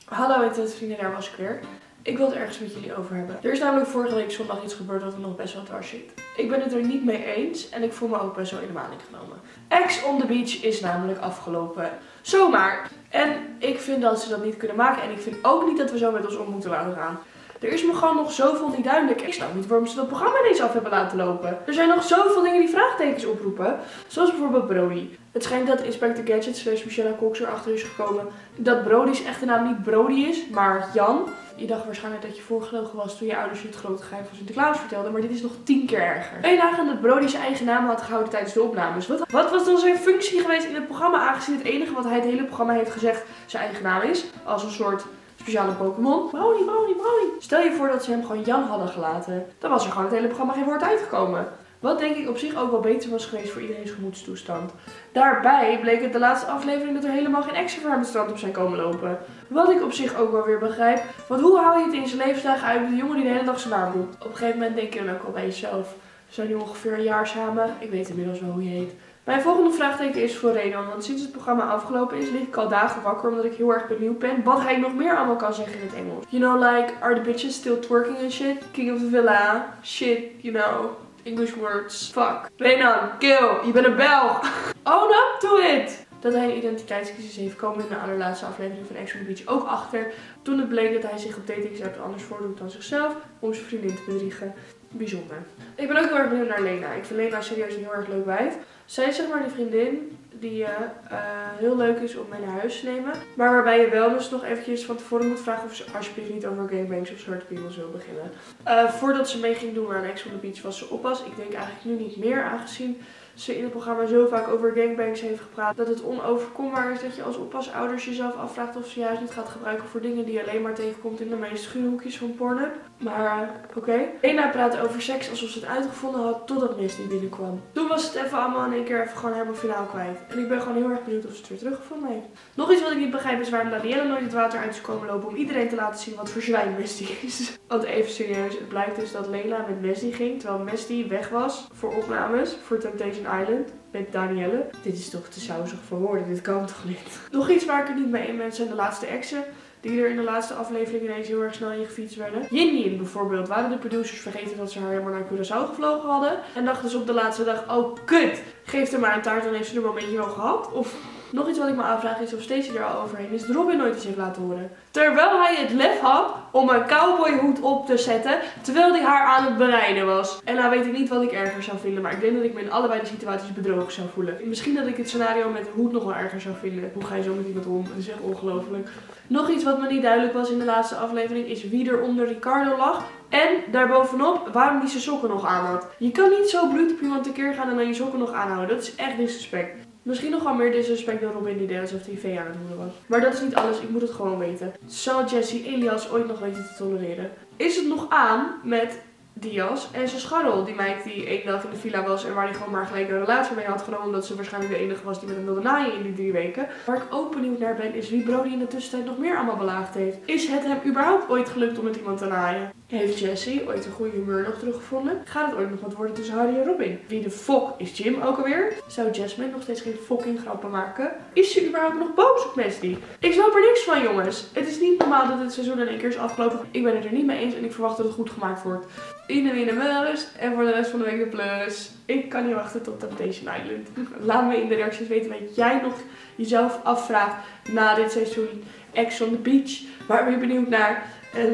Hallo internetvrienden, daar was ik weer. Ik wil het ergens met jullie over hebben. Er is namelijk vorige week zondag iets gebeurd dat er nog best wel dwars zit. Ik ben het er niet mee eens en ik voel me ook best wel in de maling genomen. Ex on the Beach is namelijk afgelopen zomaar. En ik vind dat ze dat niet kunnen maken en ik vind ook niet dat we zo met ons om moeten laten gaan. Er is me gewoon nog zoveel niet duidelijk. Ik snap niet waarom ze dat programma ineens af hebben laten lopen. Er zijn nog zoveel dingen die vraagtekens oproepen. Zoals bijvoorbeeld Brody. Het schijnt dat Inspector Gadget / Michelle Cox erachter is gekomen dat Brody's echte naam niet Brody is, maar Jan. Je dacht waarschijnlijk dat je voorgelogen was toen je ouders je het grote geheim van Sinterklaas vertelden, maar dit is nog 10 keer erger. 2 dagen dat Brody zijn eigen naam had gehouden tijdens de opnames. Wat was dan zijn functie geweest in het programma, aangezien het enige wat hij het hele programma heeft gezegd zijn eigen naam is? Als een soort speciale Pokémon. Brody, Brody, Brody. Stel je voor dat ze hem gewoon Jan hadden gelaten. Dan was er gewoon het hele programma geen woord uitgekomen. Wat denk ik op zich ook wel beter was geweest voor iedereen's gemoedstoestand. Daarbij bleek het de laatste aflevering dat er helemaal geen exen voor hem het strand op zijn komen lopen. Wat ik op zich ook wel weer begrijp. Want hoe haal je het in zijn levensdagen uit met een jongen die de hele dag zijn naam roept? Op een gegeven moment denk je dan ook al bij jezelf. We zijn nu ongeveer een jaar samen. Ik weet inmiddels wel hoe je heet. Mijn volgende vraagteken is voor Renan, want sinds het programma afgelopen is, lig ik al dagen wakker omdat ik heel erg benieuwd ben wat hij nog meer allemaal kan zeggen in het Engels. You know, like, are the bitches still twerking and shit? King of the villa, shit, you know, English words, fuck. Renan, kill, je bent een Belg. Own up to it! Dat hij een identiteitscrisis heeft, komen in de allerlaatste aflevering van Ex on the Beach ook achter. Toen het bleek dat hij zich op datingsapps anders voordoet dan zichzelf om zijn vriendin te bedriegen. Bijzonder. Ik ben ook heel erg benieuwd naar Lena. Ik vind Lena serieus een heel erg leuk wijf. Zij is zeg maar die vriendin die heel leuk is om mee naar huis te nemen. Maar waarbij je wel dus nog eventjes van tevoren moet vragen of ze alsjeblieft niet over gangbangs of zwarte piemels wil beginnen. Voordat ze mee ging doen aan Ex on the Beach was ze oppas. Ik denk eigenlijk nu niet meer, aangezien ze in het programma zo vaak over gangbangs heeft gepraat dat het onoverkombaar is dat je als oppasouders jezelf afvraagt of ze juist niet gaat gebruiken voor dingen die je alleen maar tegenkomt in de meest schuwe hoekjes van Pornhub. Maar oké. Lena praatte over seks alsof ze het uitgevonden had totdat Misty binnenkwam. Toen was het even allemaal in één keer even gewoon helemaal finaal kwijt. En ik ben gewoon heel erg benieuwd of ze het weer teruggevonden heeft. Nog iets wat ik niet begrijp is waarom Danielle nooit het water uit is komen lopen om iedereen te laten zien wat voor zwijn Misty is. Want even serieus, het blijkt dus dat Lena met Misty ging terwijl Misty weg was voor opnames voor Temptation Island met Danielle. Dit is toch te sausig voor woorden, dit kan toch niet. Nog iets waar ik het niet mee eens ben zijn de laatste exen. Die er in de laatste aflevering ineens heel erg snel in gefietst werden. Yin bijvoorbeeld. Waren de producers vergeten dat ze haar helemaal naar Curaçao gevlogen hadden. En dachten ze op de laatste dag, oh kut, geef er maar een taart, dan heeft ze er een momentje wel gehad. Of nog iets wat ik me afvraag is of Stacey er al overheen is. Robin nooit iets heeft laten horen. Terwijl hij het lef had om een cowboyhoed op te zetten. Terwijl hij haar aan het bereiden was. En nou weet ik niet wat ik erger zou vinden. Maar ik denk dat ik me in allebei de situaties bedrogen zou voelen. Misschien dat ik het scenario met de hoed nog wel erger zou vinden. Hoe ga je zo met iemand om? Dat is echt ongelooflijk. Nog iets wat me niet duidelijk was in de laatste aflevering is wie er onder Ricardo lag. En daarbovenop waarom hij zijn sokken nog aan had. Je kan niet zo bruut op iemand tekeer gaan en dan je sokken nog aanhouden. Dat is echt disrespect. Misschien nog wel meer disrespect dan Robin die deed alsof hij vee aan het hoeden was. Maar dat is niet alles, ik moet het gewoon weten. Zal Jessie Elias ooit nog weten te tolereren? Is het nog aan met Diaz en zijn scharrel? Die meid die 1 dag in de villa was en waar hij gewoon maar gelijk een relatie mee had genomen. Omdat ze waarschijnlijk de enige was die met hem wilde naaien in die 3 weken. Waar ik ook benieuwd naar ben is wie Brody in de tussentijd nog meer allemaal belaagd heeft. Is het hem überhaupt ooit gelukt om met iemand te naaien? Heeft Jessie ooit een goede humeur nog teruggevonden? Gaat het ooit nog wat worden tussen Harry en Robin? Wie de fok is Jim ook alweer? Zou Jasmine nog steeds geen fucking grappen maken? Is ze überhaupt nog boos op Misty? Ik snap er niks van, jongens. Het is niet normaal dat het seizoen in 1 keer is afgelopen. Ik ben het er niet mee eens en ik verwacht dat het goed gemaakt wordt. In de meurs en voor de rest van de week de pleurs. Ik kan niet wachten tot Temptation Island. Laat me in de reacties weten wat jij nog jezelf afvraagt na dit seizoen Ex on the Beach. Waar ben je benieuwd naar? En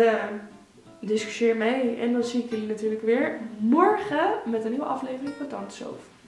discussieer mee. En dan zie ik jullie natuurlijk weer morgen met een nieuwe aflevering van Tante Sof.